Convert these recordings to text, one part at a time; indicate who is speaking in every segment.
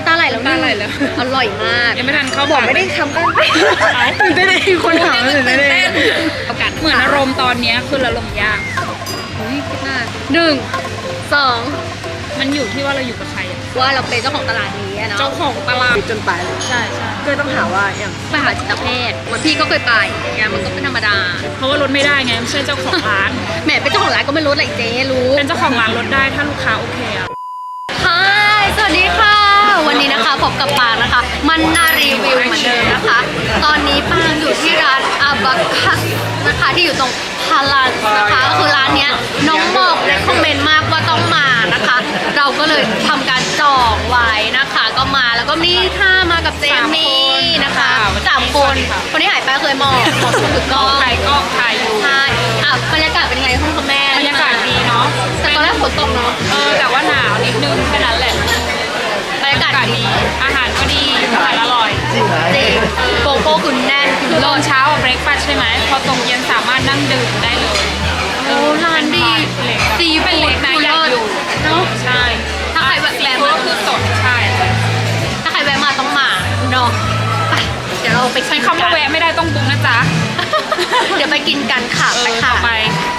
Speaker 1: ำตาไหลแล้วอร่อยมาก
Speaker 2: ยังไม่ทันเข้า
Speaker 1: บอกไม่ได้ทำกันตื่นเต้นเลยคนถามตื่นเต้น
Speaker 2: เหมือนอารมณ์ตอนนี้คือละลมยาก
Speaker 1: 1 2
Speaker 2: มันอยู่ที่ว่าเราอยู่กับใคร
Speaker 1: ว่าเราเป็นเจ้าของตลาดนี้เนาะ
Speaker 2: เจ้าของตลาด
Speaker 1: จนตายเลย
Speaker 2: ใช่
Speaker 1: ก็ต้องหาว่าอย่างไปหาจิตแพทย์วันพี่ก็เคยไปอย่างเงี้ยมันก็เป็นธรรมดา
Speaker 2: เพราะว่าลดไม่ได้ไงไม่ใช่เจ้าของร้าน
Speaker 1: แหมเป็นเจ้าของร้านก็ไม่ลดอะไรเจ๊รู้
Speaker 2: เป็นเจ้าของร้านลดได้ถ้าลูกค้าโอเคอะ
Speaker 1: สวัสดีค่ะวันนี้นะคะพบกับปางนะคะมันนารีวิวเหมือนเดิมนะคะตอนนี้ปางอยู่ที่ร้านอาบาคัสนะคะที่อยู่ตรงพาลันนะคะก็คือร้านนี้น้องหมอกเลยคอมเมนต์มากว่าต้องมานะคะเราก็เลยทำการจองไว้นะคะก็มาแล้วก็นี่ค่ะมากับเจมี่นะคะ3 คนนี้หายไปเคยมองถือกล้อง
Speaker 2: ถ่ายอยู่
Speaker 1: ใช่บรรยากาศเป็นยังไงห้องคุณแม่
Speaker 2: บรรยากาศดีเนาะ
Speaker 1: แต่ตอนแรกฝนตกเนาะ
Speaker 2: แต่ว่าหนาวนิดนึงแค่นั้นแหละ
Speaker 1: บรรยากาศดี
Speaker 2: อาหารก็ดีอาหารอร่อย
Speaker 1: จริงโกโก้คุณแน่น
Speaker 2: คือตอนเช้าเบรกฟาสต์ใช่ไหมพอตรงเย็นสามารถนั่งดื่มได้เลย
Speaker 1: โอ้ร้านดี
Speaker 2: ซีเป็นเล็กนะอยากอยู่
Speaker 1: เนาะ
Speaker 2: ใช่
Speaker 1: ถ้าใครแวะมา
Speaker 2: คือสดใช่
Speaker 1: ถ้าใครแวะมาต้องมาเนาะเดี๋ยวเราไป
Speaker 2: ใช้คำว่าแวะไม่ได้ต้องบุ๊กนะจ๊ะ
Speaker 1: เดี๋ยวไปกินกันค่ะไปค่ะ
Speaker 2: ไป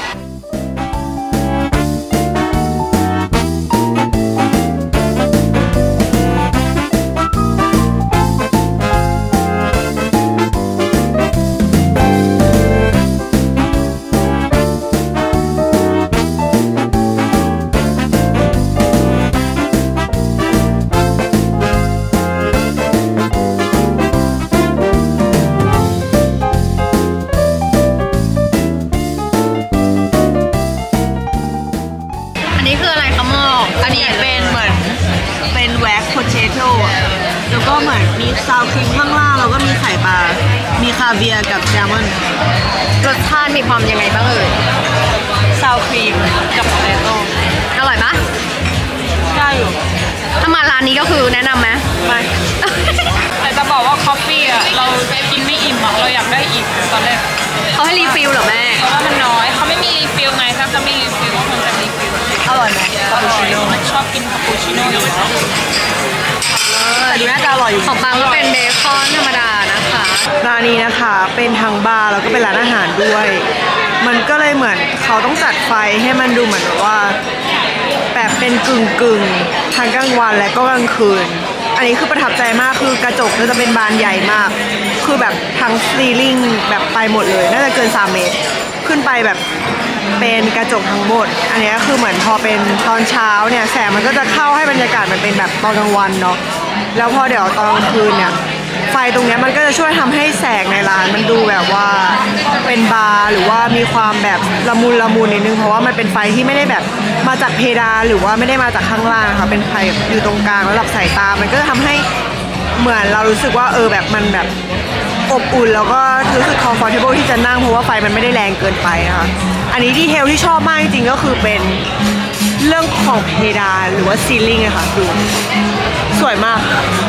Speaker 1: แล้วก็เหมือนมีซาวครีมข้างล่างแล้วก็มีไข่ปลามีคาเวียร์กับแซลมอนรสชาติมีความยังไงบ้าง
Speaker 2: ซาวครีมกับโปเตโต้
Speaker 1: อร่อยปะ
Speaker 2: ได้อยู่
Speaker 1: ถ้ามาร้านนี้ก็คือแนะนำไหม
Speaker 2: ไม่แต่จะบอกว่าคอฟฟี่อ่ะเรากินไม่อิ่มอ่ะเราอยากได้อีกตอนแรก
Speaker 1: เขาให้รีฟิลเหรอแม่
Speaker 2: เพราะว่ามันน้อยเขาไม่มีรีฟิลไงถ้าจะไม่รีฟิลก็คงจะรีฟิล
Speaker 1: อร่อยไหม
Speaker 2: คาปูชิโน่ชอบกินคาปูชิโน่อยู่แล้ว
Speaker 1: แต่ดูน่าจะอร่อยอยู่ของปังก็เป็นเบคอนธรรมดานะคะ
Speaker 3: ร้านนี้นะคะเป็นทั้งบาร์แล้วก็เป็นร้านอาหารด้วยมันก็เลยเหมือนเขาต้องจัดไฟให้มันดูเหมือนว่าแบบเป็นกึ่งทั้งกลางวันและก็กลางคืนอันนี้คือประทับใจมากคือกระจกจะเป็นบานใหญ่มากคือแบบทั้งซีลิ่งแบบไปหมดเลยน่าจะเกิน3 เมตรขึ้นไปแบบเป็นกระจกทั้งหมดอันนี้คือเหมือนพอเป็นตอนเช้าเนี่ยแสงมันก็จะเข้าให้บรรยากาศมันเป็นแบบตอนกลางวันเนาะแล้วพอเดี๋ยวตอนกลางคืนเนี่ยไฟตรงนี้มันก็จะช่วยทำให้แสงในร้านมันดูแบบว่าเป็นบาร์หรือว่ามีความแบบละมุนนิดนึงเพราะว่ามันเป็นไฟที่ไม่ได้แบบมาจากเพดานหรือว่าไม่ได้มาจากข้างล่างนะคะเป็นไฟอยู่ตรงกลางแล้วหลับสายตามันก็จะทำให้เหมือนเรารู้สึกว่าแบบมันแบบอบอุ่นแล้วก็รู้สึก comfortable ที่จะนั่งเพราะว่าไฟมันไม่ได้แรงเกินไปนะคะอันนี้ดีเทลที่ชอบมากจริงๆก็คือเป็นเรื่องของเพดานหรือว่าซีลิ่งอะค่ะดูสวยมาก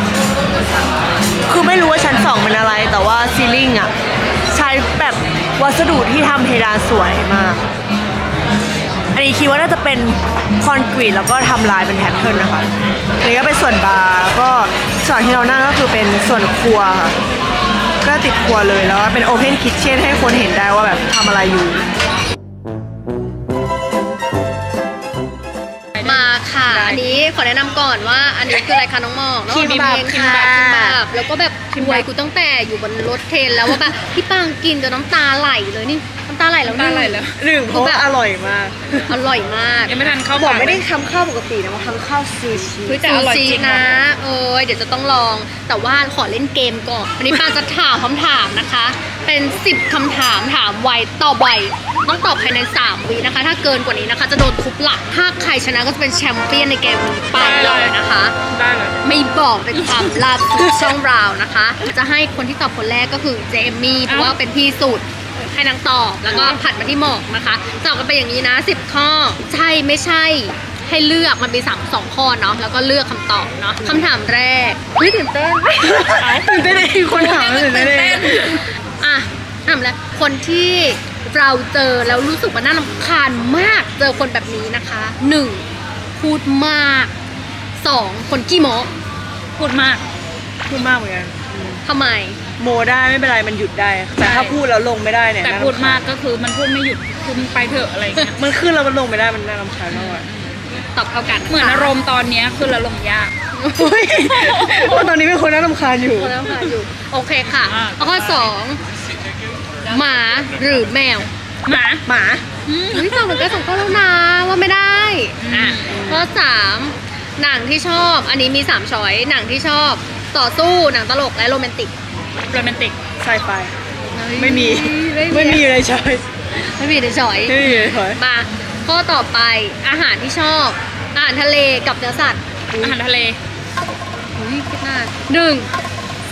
Speaker 3: คือไม่รู้ว่าชั้น2เป็นอะไรแต่ว่าซีลิ่งอะใช้แบบวัสดุที่ทำเพดานสวยมากอันนี้คิดว่าน่าจะเป็นคอนกรีตแล้วก็ทำลายเป็นแพทเทิร์นนะคะอันนี้ก็เป็นส่วนบาร์ก็ส่วนที่เรานั่งก็คือเป็นส่วนครัวค่ะก็ติดครัวเลยแล้วเป็นโอเพนคิทเช่นให้คนเห็นได้ว่าแบบทำอะไรอยู่
Speaker 1: มาค่ะอันนี้ขอแนะนำก่อนว่าอันนี้คืออะไรคะน้องหมอก
Speaker 2: คิมบับ
Speaker 1: แล้วก็แบบรวยกูตั้งแต่อยู่บนรถเทรนแล้วว่าแบบพี่ปังกินจนน้ำตาไหลเลยนี่น้ำตาไหลแล้ว
Speaker 3: เพราะแบบอร่อยมาก
Speaker 2: ยังไม่ทันเข้า
Speaker 3: บอกไม่ได้ทำข้าวปกตินะมาทำข้าวซูชิ
Speaker 1: แต่อร่อยจริงนะเดี๋ยวจะต้องลองแต่ว่าขอเล่นเกมก่อนวันนี้ปังจะถามคำถามนะคะเป็น10 คำถามถามไวตอบไวต้องตอบภายใน3 วินะคะถ้าเกินกว่านี้นะคะจะโดนทุบหลักถ้าใครชนะก็จะเป็นแชมเปี้ยนในเกมนี้ไปเลยนะคะ
Speaker 2: ได้เลย
Speaker 1: ไม่บอกเป็นความลับช่องเรานะคะจะให้คนที่ตอบคนแรกก็คือเจมี่เพราะว่าเป็นพี่สุดให้นางตอบแล้วก็ผัดมาที่หมอกนะคะตอบกันไปอย่างนี้นะ10 ข้อใช่ไม่ใช่ให้เลือกมันมี2 ข้อเนาะแล้วก็เลือกคำตอบเนาะคำถามแรกตื่นเต้น
Speaker 3: เลยคนถามตื่นเต้น
Speaker 1: ถามแล้วคนที่เราเจอแล้วรู้สึกว่าน่ารำคาญมากเจอคนแบบนี้นะคะ1พูดมาก2คนขี้โม้
Speaker 2: พูดมาก
Speaker 3: พูดมากเหมือนกัน
Speaker 1: ทำไม
Speaker 3: โมได้ไม่เป็นไรมันหยุดได้ แต่ถ้าพูดแล้วลงไม่ได้เนี่ย
Speaker 2: แต่
Speaker 3: น่รำคญ
Speaker 2: พูดมากก็คือมันพูดไม่หยุดคือมึงไปเถอะอะไรเงี้ย
Speaker 3: มันขึ้นแล้วมันลงไม่ได้มันน่ารำคาญมาก
Speaker 1: ตอบเท่ากัน
Speaker 2: เหมือนอารมณ์ตอนเนี้ยคือละลมยาก
Speaker 3: เฮ้ยว่าตอนนี้เป็นคนน่ารำคาญอยู่
Speaker 1: คนแล้วค่ะอยู่ โอเคค่ะ
Speaker 2: อ่า
Speaker 1: ข้อสองหมาหรือแมว
Speaker 2: หมา
Speaker 3: หมา
Speaker 1: อุ้ยตอบเหมือนกันสองข้อแล้วนะว่าไม่ได้ อ่ะ ข้อสามหนังที่ชอบ อันนี้มี3ช้อย หนังที่ชอบ ต่อสู้ หนังตลก และโรแมนติก
Speaker 2: โรแมนติก
Speaker 3: ไซไฟไม่มีอยู่ในช้อย
Speaker 1: ไม่มีในช้อย
Speaker 3: ไม่มีอยู่ในช้อย
Speaker 1: มาข้อต่อไป อาหารที่ชอบ อาหารทะเลกับเนื้อสัตว์
Speaker 2: อาหารทะเล
Speaker 1: อุ้ยคิดนาน1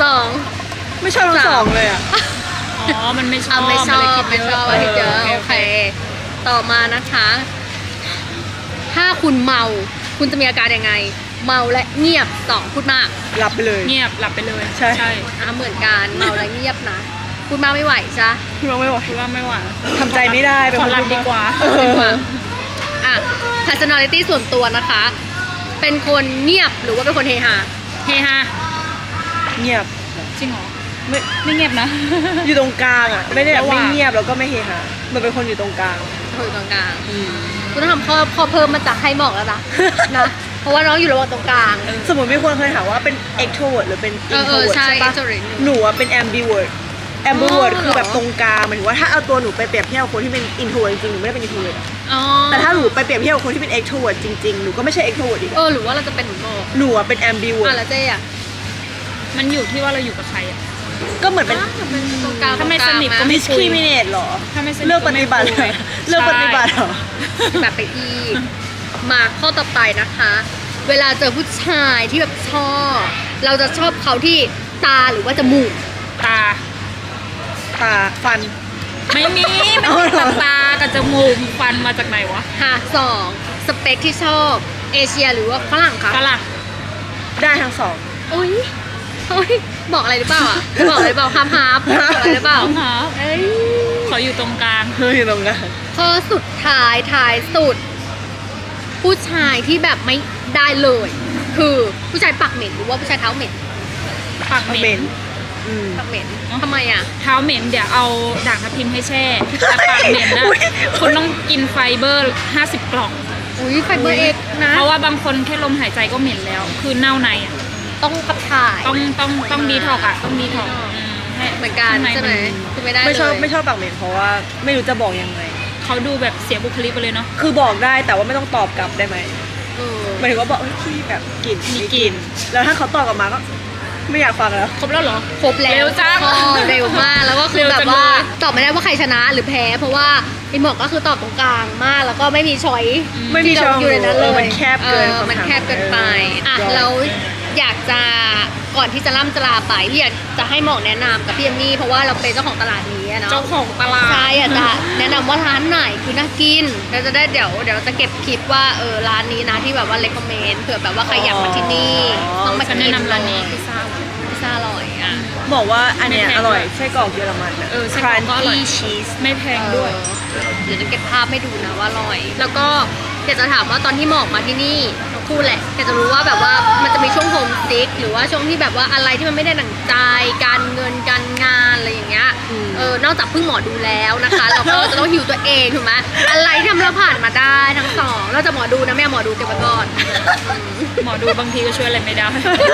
Speaker 1: 2
Speaker 3: ไม่ชอบทั้งสองเลยอ่ะ
Speaker 2: อ๋อ มันไม่ชอบ
Speaker 1: ไม่ชอบ
Speaker 2: นเลยคิด
Speaker 1: ไม่ชอบ
Speaker 2: เย
Speaker 1: คิดเยอะ
Speaker 2: อะ
Speaker 1: โอเค ต่อมานะคะ ถ้าคุณเมา คุณจะมีอาการยังไง เมาและเงียบ2พูดมาก
Speaker 3: หลับไปเลย
Speaker 2: เงียบหลับไปเลย
Speaker 3: ใช่
Speaker 1: เหมือนกันเมาและเงียบนะ พูดมากไม่ไหวใช่
Speaker 3: พี่ว่าไม่ไหว
Speaker 2: คิดว่าไม่ไหว
Speaker 3: ทำใจไม่ได้เป็น
Speaker 2: ข
Speaker 3: ค
Speaker 2: อน หลับ
Speaker 3: พู
Speaker 2: ดีกว่า
Speaker 3: เออ
Speaker 1: อ่ะ personality ส่วนตัวนะคะ เป็นคนเงียบหรือว่าเป็นคนเฮฮา
Speaker 2: เฮฮา
Speaker 3: เงียบ
Speaker 2: จริงเหรอ
Speaker 3: ไม่
Speaker 2: ไม่เงียบนะ
Speaker 3: อยู่ตรงกลางอ่ะ ไม่ได้แบบ
Speaker 2: ระห
Speaker 3: ไม่
Speaker 2: ว่าง
Speaker 3: เงียบแล้วก็ไม่เฮฮามันเป็นคนอยู่ตรงกลาง
Speaker 1: อยู่ตรงกลางคุณต้องทำข้อเพิ่มมาจากให้หมอกแล้วนะ นะ เพราะว่าน้องอยู่ระหว่างตรงกลาง
Speaker 3: สมมติมีคนเคยถามว่าเป็น extrovert หรือเป็น introvert
Speaker 1: ใช่
Speaker 3: ใช่ปะ
Speaker 1: extrovert
Speaker 3: หนูอะเป็น ambivert
Speaker 1: อ๋
Speaker 3: ambivert
Speaker 1: อ
Speaker 3: คือแบบตรงกลางหมายถึงว่าถ้าเอาตัวหนูไปเปรียบเทียบกับคนที่เป็น introvert จริงๆหนูไม่ได้เป็น introvert
Speaker 1: อ๋อ
Speaker 3: แต่ถ้าหนูไปเปรียบเทียบกับคนที่เป็น extrovert จริงๆหนูก็ไม่ใช่ extrovert อีกอะ
Speaker 1: หรือว่าเราจะเป็นเหมือนโม
Speaker 3: หนูอะเป็น ambivert
Speaker 1: แล้วเจ๊อะ
Speaker 2: มันอยู่ที่ว่าเราอยู่กับใครอะ
Speaker 3: ก็เหมือนเป็น
Speaker 1: เป็นตรงกลาง
Speaker 2: ถ้าไม่สนิทก็
Speaker 1: ตรงกลาง
Speaker 3: discriminate เหรอ
Speaker 2: ถ้าไม่สนิท
Speaker 3: เลือกปฏิบัติ
Speaker 2: ก็ไม่คุย
Speaker 3: เลือกปฏิบัติเหรอ
Speaker 1: แบบไปอีก มาข้อต่อไปนะคะ เวลาเจอผู้ชายที่แบบชอบ เราจะชอบเขาที่ตาหรือว่าจมูก
Speaker 2: ตา
Speaker 3: ตาฟัน
Speaker 2: ไม่มีไม่มีตาตากับจมูกฟันมาจากไหนวะ
Speaker 1: ค่ะ2สเปคที่ชอบเอเชียหรือว่าฝรั่งคะ
Speaker 2: ฝรั่ง
Speaker 3: ได้ทั้งสอง
Speaker 1: อุ้ยบอกอะไรหรือเปล่าอ่ะบอกอะไรหรือเปล่าฮาร์ฟบอกอะไรหรือเปล่า
Speaker 2: หา
Speaker 1: เอ้ย
Speaker 2: เขาอยู่ตรงกลาง
Speaker 3: เฮ้ยตรงนั้น
Speaker 1: ข้อสุดท้ายสุด ผู้ชายที่แบบไม่ได้เลย คือผู้ชายปากเหม็นหรือว่าผู้ชายเท้าเหม็น
Speaker 2: ปากเห
Speaker 3: เหม็
Speaker 2: ม็
Speaker 3: น
Speaker 2: น
Speaker 3: อืม
Speaker 1: ปากเหม็นทำไมอ่ะ
Speaker 2: เท้าเหม็นเดี๋ยวเอาด่างทับทิมให้แช่แต่ปากเหม็นนะ
Speaker 3: อุ๊ย
Speaker 2: คุณต้องกินไฟเบอร์ 50 กล่อง
Speaker 1: อุ้ยไฟเบอร์เอ็กนะ
Speaker 2: เพราะว่าบางคนแค่ลมหายใจก็เหม็นแล้ว คือเน่าในอะ
Speaker 1: ต้องขับถ่าย
Speaker 2: ต้องดีท็อกอะต้องดีท็อก
Speaker 1: เหมือนกันใช่ไหมคือไม่ได้เลย
Speaker 3: ไม่ชอบปากเหม็นเพราะว่าไม่รู้จะบอกยังไง
Speaker 2: เขาดูแบบเสียบุคลิกไปเลยเนาะ
Speaker 3: คือบอกได้แต่ว่าไม่ต้องตอบกลับได้ไหม
Speaker 1: เออ
Speaker 3: หมายถึงว่าบอกพี่แบบกลิ่น
Speaker 2: มีกลิ่น
Speaker 3: แล้วถ้าเขาตอบกลับมาก็ไม่อยากฟังแล้ว
Speaker 2: ครบแล้วเหรอ
Speaker 1: ครบแล้ว
Speaker 2: เร็วจัง
Speaker 1: ข้อเร็วมากแล้วก็คือ
Speaker 2: เร็ว
Speaker 1: แบ
Speaker 2: จั
Speaker 1: บ
Speaker 2: ง
Speaker 1: ว่า
Speaker 2: เลย
Speaker 1: ตอบไม่ได้ว่าใครชนะหรือแพ้เพราะว่าไอหมอกก็คือตอบตรงกลางมาก แล้วก็ไม่มีช้อย
Speaker 3: ไม่มี
Speaker 1: ที่
Speaker 3: ช่อง
Speaker 1: อยู่ในนั้นเลย
Speaker 3: มันแคบเกิน
Speaker 1: มันแคบเกินไปอ่ะ
Speaker 3: เออ
Speaker 1: เราอยากจะก่อนที่จะล่ำจะลาไปพี่อยากจะให้หมอกแนะนำกับพี่เอมมี่เพราะว่าเราเป็นเจ้าของตลาดนี้อะเนาะ
Speaker 2: เจ้าของตลาด
Speaker 1: ใช่อยากจะแนะนำว่าร้านไหนคือน่ากินเราจะได้เดี๋ยวจะเก็บคลิปว่าร้านนี้นะที่แบบว่า recommend เผื่อแบบว่าใครอยากมาที่นี่ต้องมา
Speaker 2: ฉัน
Speaker 1: กิ
Speaker 2: แนะ
Speaker 1: น
Speaker 2: นำร้านนี้
Speaker 1: พิซซ่าอร่อยอ่ะ
Speaker 3: บอกว่าอันเนี้ย
Speaker 2: ไม่แพง
Speaker 3: อร่อยไส้กรอกเยอรมันอะ
Speaker 2: ไส้กรอกก็อร่อย
Speaker 3: Crunchy cheese
Speaker 2: ไม่แพงด้วย
Speaker 1: เดี๋ยวจะเก็บภาพให้ดูนะว่าอร่อย แล้วก็อยากจะถามว่าตอนที่หมอกมาที่นี่ทั้งคู่แหละอยากจะรู้ว่าแบบว่ามันจะมีช่วงโฮมซิกหรือว่าช่วงที่แบบว่าอะไรที่มันไม่ได้ดั่งใจการเงินการงานอะไรอย่างเงี้ยนอกจากพึ่งหมอดูแล้วนะคะ เราก็จะต้องหิวตัวเองถูกไหมอะไรที่ทำให้เราผ่านมาได้ทั้งสองนอกจากหมอดูนะไม่เอาหมอดูเก็บไว้ก่อน
Speaker 2: หมอดูบางทีก็ช่วยอะไรไม่ได้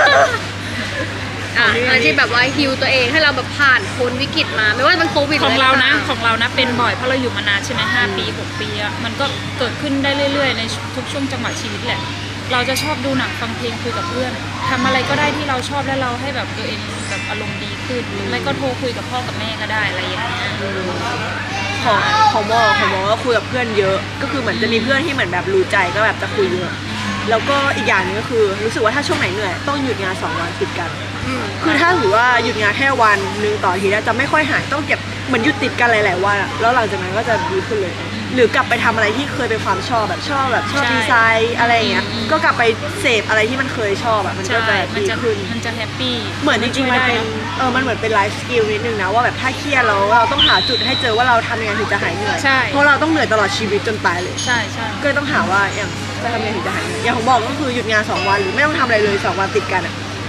Speaker 1: อะไรที่แบบว่าฮิวตัวเองให้เราแบบผ่านพ้นวิกฤตมา ไม่ว่าจะเป็นโควิด
Speaker 2: ของ
Speaker 1: ห
Speaker 2: เรา
Speaker 1: อ
Speaker 2: นะ
Speaker 1: อะไรก็ตม
Speaker 2: ของเรานะเป็นบ่อยเพราะเราอยู่มานานใช่ไหม5 ปี6 ปีอะมันก็เกิดขึ้นได้เรื่อยๆในทุกช่วงจังหวะชีวิตแหละ เราจะชอบดูหนังฟังเพลงคุยกับเพื่อนทำอะไรก็ได้ที่เราชอบและเราให้แบบตัวเองแบบอารมณ์ดีขึ้นไม่ก็โทรคุยกับพ่อกับแม่ก็ได้อะไรอย่างเงี้ย
Speaker 3: ของหมอก็คุยกับเพื่อนเยอะ ก็คือเหมือนจะมีเพื่อนที่เหมือนแบบรู้ใจก็แบบจะคุยเยอะ แล้วก็อีกอย่างหนึงก็คือรู้สึกว่าถ้าช่วงไหนเหนื่อยต้องหยุดงาน2 วันติดกัน คือถ้าถือว่าหยุดงานแค่วันหนึงต่ออาทีแล้วจะไม่ค่อยหายต้องเก็บเหมือนหยุดติดกันหลายๆวันอะแล้วหลังจากนั้นก็จะดีขึ้นเลย หรือกลับไปทำอะไรที่เคยเป็นความชอบชอบดีไซน์อะไรอย่างเงี้ยก็กลับไปเสพอะไรที่มันเคยชอบอะมันก็
Speaker 2: ใช่
Speaker 3: จะ
Speaker 2: มัน
Speaker 3: ดี
Speaker 2: จะ
Speaker 3: ขึ้น
Speaker 2: มันจะแฮปปี้
Speaker 3: เหมือนจริงๆมันเป็นมันเหมือนเป็นไลฟ์สกิลนิดนึงนะว่าแบบถ้าเครียดแล้วเราต้องหาจุดให้เจอว่าเราทำยังไงถึงจะหายเหนื่อย
Speaker 2: ใช่
Speaker 3: เพราะเราต้องเหนื่อยตลอดชีวิตจนตายเลย
Speaker 2: ใช่ใช่
Speaker 3: ก็เลยต้องหาว่าอย่างจะทำยังไงถึงจะหายเหนื่อยอย่างผมบอกก็คือหยุดงาน2 วันหรือไม่ต้องทำอะไรเลย2 วันติดกันอ่ะ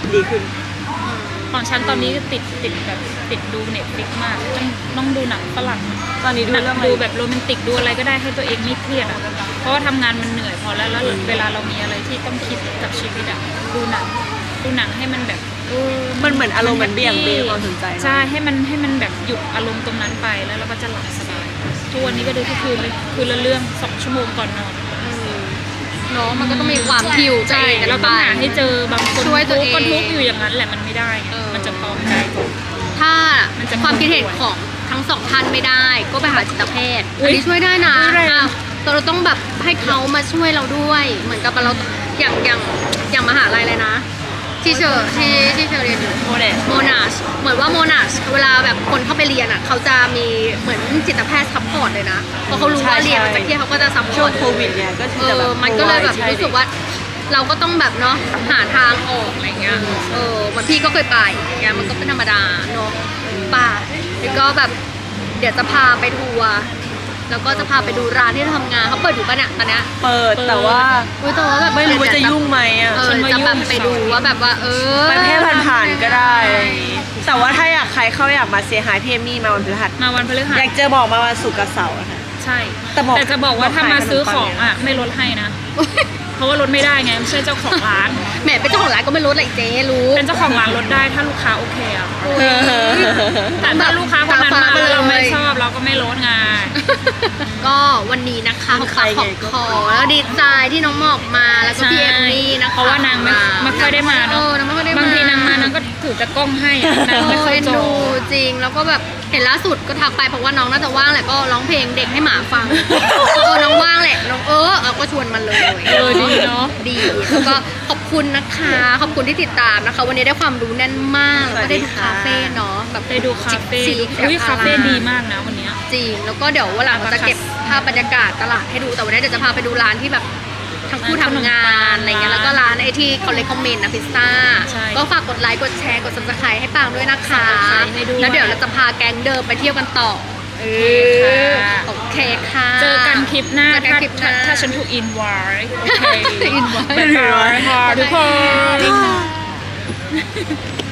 Speaker 3: ดีขึ้น
Speaker 2: ของฉันตอนนี้ติดแบบติดดูเน็ตฟลิกมากต้องดูหนังฝรั่ง
Speaker 3: ตอนนี้ดู
Speaker 2: หนัง
Speaker 3: เรื่องอะไร
Speaker 2: ดูแบบโรแมนติกดูอะไรก็ได้ให้ตัวเองไม่เครียดอ่ะเพราะว่าทำงานมันเหนื่อยพอแล้วเวลาเรามีอะไรที่ต้องคิดกับชีวิตอ่ะดูหนังให้มันแบบ
Speaker 3: มันเหมือนอารมณ์มันเบี่ยงเบนความสนใจ
Speaker 2: ใช่ให้มันแบบหยุดอารมณ์ตรงนั้นไปแล้วเราก็จะหลับสบายทุกวันนี้ก็ดูทุกคืนเลยคืนละเรื่อง2 ชั่วโมงก่อนนอน
Speaker 1: เนาะมันก็ต้องมีความหิวใจ
Speaker 2: ใช่
Speaker 1: กัน
Speaker 2: เรา
Speaker 1: ไป
Speaker 2: ต้องหาให้เจอบางคน
Speaker 1: ช่วยตัวเอง
Speaker 2: ก็ทุกข์อยู่อย่างนั้นแหละมันไม่ได้ มันจะตอมใจก่อน
Speaker 1: ถ้า
Speaker 2: มันจะ
Speaker 1: ความคิดเห็นของทั้งสองท่านไม่ได้ ก็ไปหาจิตแพทย์
Speaker 2: อุ๊
Speaker 1: อัน
Speaker 2: ย
Speaker 1: นี้ช่วยได้นะ
Speaker 2: อุ๊ยแรง
Speaker 1: อ้าวแต่เราต้องแบบให้เขามาช่วยเราด้วย เหมือนกับเราอย่างมหาลัยเลยนะที่เชอเรียนอยู่
Speaker 3: โมเดล
Speaker 1: โมนาชเหมือนว่าโมนาชเวลาแบบคนเข้าไปเรียนอ่ะเขาจะมีเหมือนจิตแพทย์ซัพพอร์ตเลยนะเพราะเขารู้ว่าเรียนมาจากที่เขาก็จะซัพพ
Speaker 3: ช่
Speaker 1: อ
Speaker 3: ว
Speaker 1: ร์
Speaker 3: ง
Speaker 1: ต
Speaker 3: โควิดเนี่ยก็คือจะแบบ
Speaker 1: มันก็เลยแบบ
Speaker 3: ใช่
Speaker 1: รู้สึกว่าเราก็ต้องแบบเนาะหาทางออกอะไรเงี้ยเหมือนพี่ก็เคยไปอย่างเงี้ยมันก็เป็นธรรมดาเนาะป่าแล้วก็แบบเดี๋ยวจะพาไปทัวร์แล้วก็จะพาไปดูร้านที่เราทำงานเขาเปิดอยู่ปะเนี่ยตอนเนี้ย
Speaker 3: เปิดแต่ว่า
Speaker 1: อุ๊ยแต่ว่าแบบ
Speaker 3: ไม่รู้ว่าจะยุ่งไหมอ่ะ
Speaker 1: จะแบบไปดูว่าแบบว่า
Speaker 3: ไปแค่ผ่านๆก็ได้อะไรอย่างงี้แต่ว่าถ้าอยากใครเข้าอยากมาเสียหายพี่เอมมี่มาวันพฤหัส
Speaker 2: มาวันพฤหัส
Speaker 3: อยากเจอบอกมาวันศุกร์กับเสาร์อะค่ะ
Speaker 2: ใช่
Speaker 3: แต่
Speaker 2: จะบอกว่าถ้ามาซื้อของ
Speaker 3: ขายขนมปัง
Speaker 2: อ่ะไม่ลดให้นะ เพราะว่าลดไม่ได้ไงไม่ใช่เจ้าของร้าน
Speaker 1: แหมเป็นเจ้าของร้านก็ไม่ลดอะไรเจ๊รู้
Speaker 2: เป็นเจ้าของร้านลดได้ถ้าลูกค้าโอเคอ่ะ
Speaker 1: โอ้ย
Speaker 2: แต่ถ้าลูกค้าคนนั้น
Speaker 1: ตาฟ้า
Speaker 2: มา
Speaker 1: ไปเลย
Speaker 2: เราไม่ชอบเราก็ไม่ลดไง
Speaker 1: ก็วันนี้นะคะ
Speaker 3: เป็นใคร
Speaker 1: ขอ
Speaker 3: ไงก็
Speaker 1: ขอแล้วดีใจที่น้องหมอกมาแล้วก็พี่เอมมี่นะคะ
Speaker 2: เพราะว่านางไม่ค่อยได้มาเนาะ
Speaker 1: นางไม่ค่อยได้มา
Speaker 2: บางทีนางมานางก็ถือแต่กล้องให้อะนางไม่ค่อย
Speaker 1: เอ็น
Speaker 2: จอ
Speaker 1: ดูจริงแล้วก็แบบเห็นล่าสุดก็ทักไปเพราะว่าน้องน่าจะว่างแหละก็ร้องเพลงเด็กให้หมาฟังน้องว่างแหละน้องเอาก็ชวนมันเลย
Speaker 2: ดีเนาะ
Speaker 1: ดีแล้วก็ขอบคุณนะคะขอบคุณที่ติดตามนะคะ วันนี้ได้ความรู้แน่นมากแล้วก็ได้ดูคาเฟ่เนาะแบบ
Speaker 2: ไปดูคาเฟ่
Speaker 1: จิกๆ
Speaker 2: อุ้ยคาเฟ่ดีมากนะวันเนี้ย
Speaker 1: จริงแล้วก็เดี๋ยววันหลังเราจะเก็บภาพบรรยากาศตลาดให้ดูแต่วันนี้เดี๋ยวจะพาไปดูร้านที่แบบทั้งคู่ทำงานอะไรเงี้ยแล้วก็ร้านไอที่เขาเลยคอมเมนต์นะพิซซ่า
Speaker 2: ใช่
Speaker 1: ก็ฝากกดไลค์กดแชร์กด subscribe ให้ปางด้วยนะคะ
Speaker 2: Subscribe ให้ด้วย
Speaker 1: แล้วเดี๋ยวเราจะพาแก๊งเดิมไปเที่ยวกันต่อโอเคค่ะ
Speaker 2: เจอกันคลิปหน้า
Speaker 1: เจอกันคลิปหน้า
Speaker 2: ถ้าฉันถูกอินไว้โอเค
Speaker 1: อินไว้
Speaker 2: บ๊ายบายค่ะทุกคน
Speaker 1: บ๊ายบาย